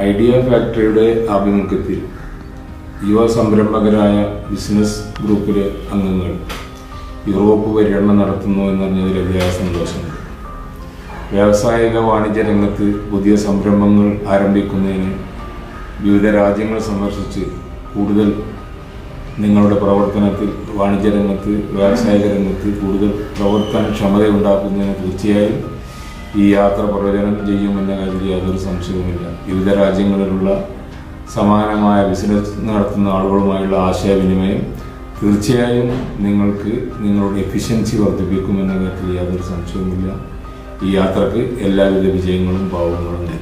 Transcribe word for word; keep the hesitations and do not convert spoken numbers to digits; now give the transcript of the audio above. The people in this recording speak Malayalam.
ഐഡിയ ഫാക്ടറിയുടെ ആഭിമുഖ്യത്തിൽ യുവ സംരംഭകരായ ബിസിനസ് ഗ്രൂപ്പിലെ അംഗങ്ങൾ യൂറോപ്പ് പര്യടനം നടത്തുന്നു എന്നറിഞ്ഞതിൽ അതിയായ സന്തോഷമുണ്ട്. വ്യാവസായിക വാണിജ്യ രംഗത്ത് പുതിയ സംരംഭങ്ങൾ ആരംഭിക്കുന്നതിന് വിവിധ രാജ്യങ്ങൾ സന്ദർശിച്ച് കൂടുതൽ നിങ്ങളുടെ പ്രവർത്തനത്തിൽ വാണിജ്യ രംഗത്ത് വ്യാവസായിക രംഗത്ത് കൂടുതൽ പ്രവർത്തനക്ഷമത ഉണ്ടാക്കുന്നതിന് തീർച്ചയായും ഈ യാത്ര പ്രയോജനം ചെയ്യുമെന്ന കാര്യത്തിൽ യാതൊരു സംശയവുമില്ല. വിവിധ രാജ്യങ്ങളിലുള്ള സമാനമായ ബിസിനസ് നടത്തുന്ന ആളുകളുമായുള്ള ആശയവിനിമയം തീർച്ചയായും നിങ്ങൾക്ക് നിങ്ങളുടെ എഫിഷ്യൻസി വർദ്ധിപ്പിക്കുമെന്ന കാര്യത്തിൽ യാതൊരു സംശയവുമില്ല. ഈ യാത്രക്ക് എല്ലാവിധ വിജയങ്ങളും ഭാവങ്ങളും നേരുന്നു.